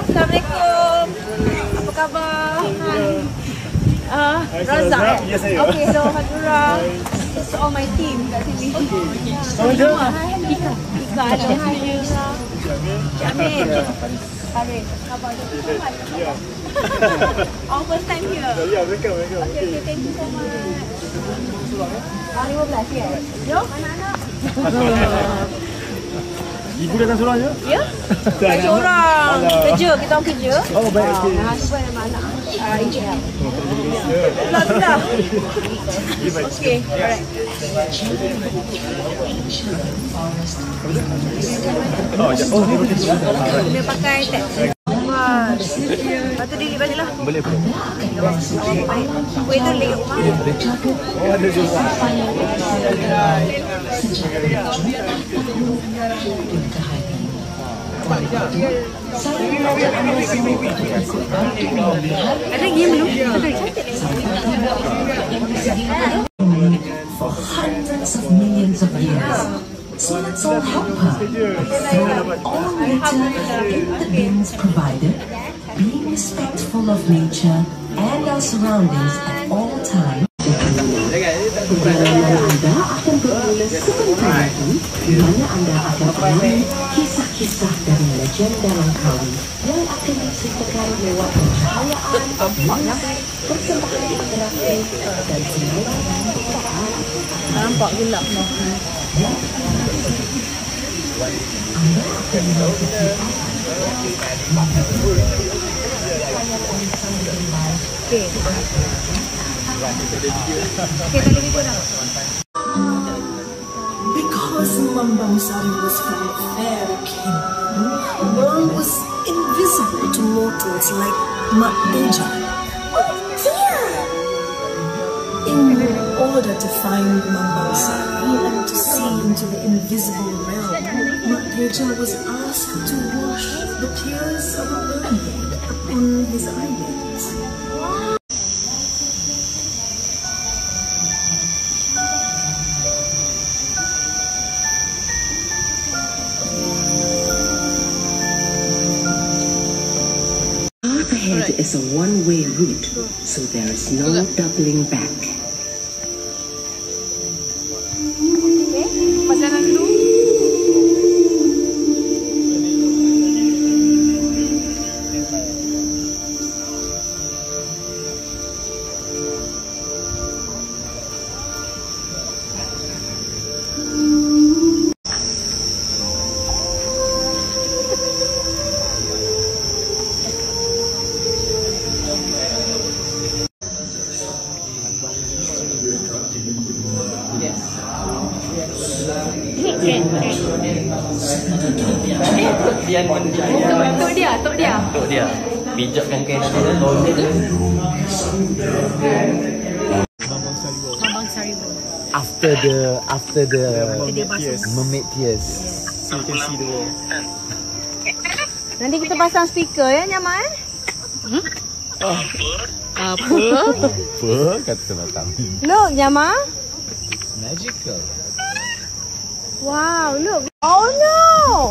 Assalamualaikum. Apa khabar? Razak eh? Okay, hello Hadura. It's all my team kat sini. Sama je? Ika. Ika, hello Hadura. Jamin. Farid. Khabar je? Ya. Our first time here. Ya, welcome. Okay, thank you so much. 15 ya? Jom, anak-anak. Ibu datang seorang je? Ya? Tak seorang. Kerja, kita orang kerja. Oh, baik, okey. Husband dan anak. Engineer. Sudah. Okey, alright. Dia pakai tag. Wah. Lepas tu diri baliklah. Boleh. Kuih tu lagi rumah. Oh, ada juga. Ada game belum? For hundreds of millions of years. So let's all help her. Throw all litter in the bins provided, being respectful of nature and our surroundings at all times. Perjalanan Anda akan bermula sebentar lagi, di mana Anda akan menemui kisah-kisah dari legenda Langkawi yang akan diceritakan lewat pencahayaan, musik, persembahan interaktif dan semua. Nampak gelap no. Anda akan Okey. Okey, tadi video dah. Because Mambang Sari was from a fairy kingdom, the world was invisible to mortals like Mak Deja. Oh dear! In order to find Mambang Sari and to see into the invisible realm, Mak Deja was asked to wash the tears of a mermaid upon his eyelids. ahead is a one-way route, so there is no doubling back. Okay, pasangan dulu. Tok dia. Pijakkan kain nanti dah tolong dia. Mambang Saribo. After the mermaid tears. So you can see the world. Nanti kita pasang speaker ya, nyaman? Apa? Apa kata datang? Look, Nyama. It's magical. Wow, look. Oh no!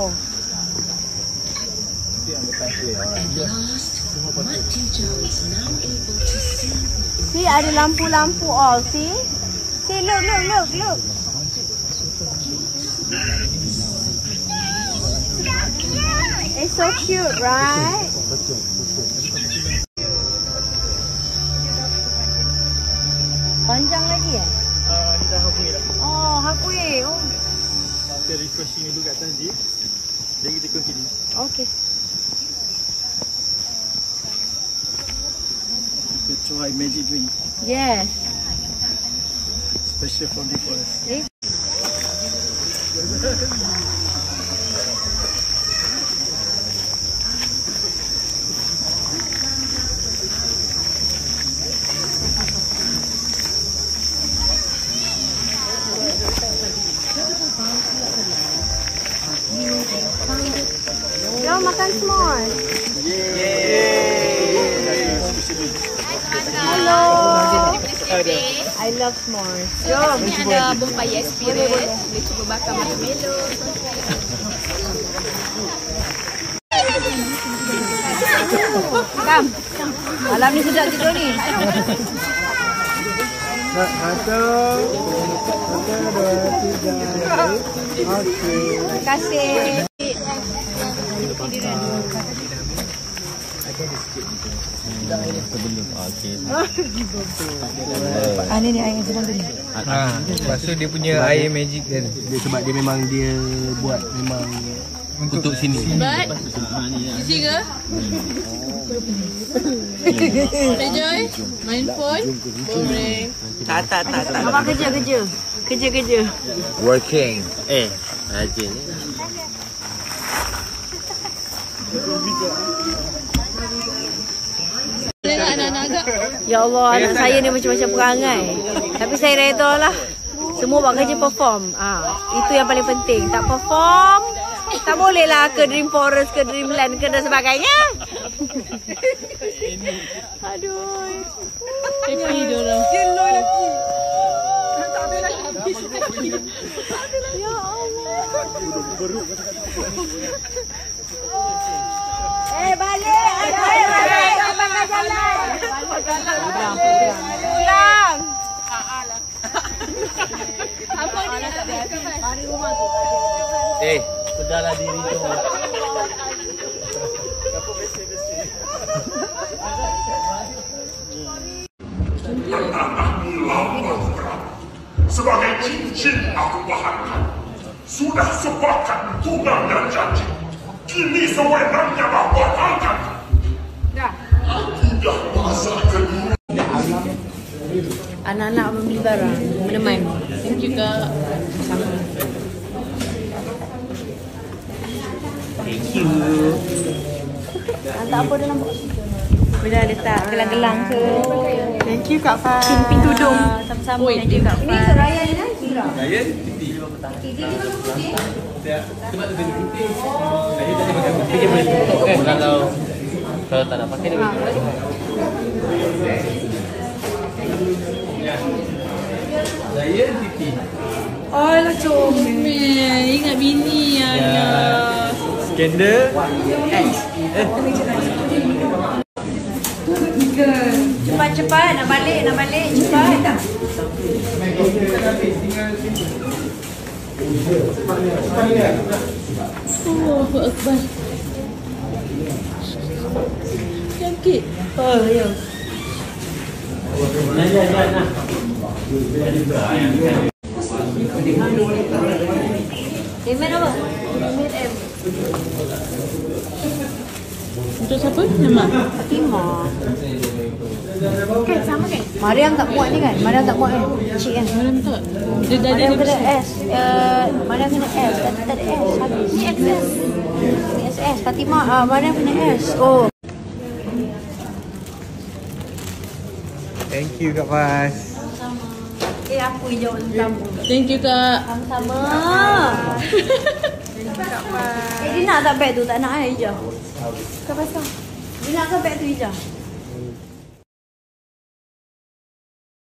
See, ada lampu-lampu all, see? See, look. It's so cute, right? Panjang lagi ya? Ni dah halfway dah. Oh, halfway. Oh. Kita refreshing dulu kat atas dia. Then kita continue. Okay. To try magic drink. Yes. Special from the forest. Jom makan s'mores. Hello. I love s'mores. Jom. Ni ada bonfire experience. Boleh cuba bakar marshmallow. Kam. Malam ni sedap tidur ni. Satu, dua, tiga. Okey. Terima kasih. Sebelum okey. Ni air sedang ni. Lepas tu dia punya air magic kan. Dia sebab dia memang dia buat memang Untuk sini. But, isi ke? Enjoy? Main phone? Boring. Tak. Abang kerja. Kerja. Working. Rajin. Tengok anak-anak agak. Ya Allah, anak saya ni macam-macam perangai. Tapi saya redha lah. Semua buat kerja perform. Itu yang paling penting. Tak perform, tak boleh lah ke Dream Forest, ke Dreamland, ke dan sebagainya. Aduh. Happy diorang. Ya Allah. Balik. Abang kat jalan. Pulang. Apa ni? Hari rumah tu. Sudahlah diri tu. Sebagai cincin aku bahankan. Sudah sepakat tunang dan janji. Kini sewenangnya batalkan. Dah. Aku dah masa kedua. Anak-anak membeli barang, meneman. Thank you, Kak. Sama. Thank you. Tak apa dalam box. Bila letak gelang-gelang ke. Thank you Kak Fah. Pin tudung. Sama-sama. Thank you Kak Fah. Ini seraya ni kan? Saya titi. Sebab tu dia titi. Saya tak pakai titi dia boleh tutup kan. Kalau tak nak pakai dia boleh. Saya titi. Oh lah comel. Ingat bini ayah. Skandal. Cepat nak balik cepat. Oh, Akbar. Cantik. Oh ya. Email apa? Email M. Untuk siapa? Nama? Fatimah. Kan sama kan? Mariam tak muat ni kan? Mariam tak muat kan? Cik kan? Mariam tak. Dia dah Mariam ada kena S. Mariam kena S. Tadi tak ada S. Ni XS. Ni SS. Fatimah. Mariam kena S. Oh. Thank you Kak Fas. Aku hijau tamu. Thank you, Kak. Sama-sama. Dia nak tak beg tu? Tak nak hijau. Kau pasang. Dia nak ke beg tu hijau?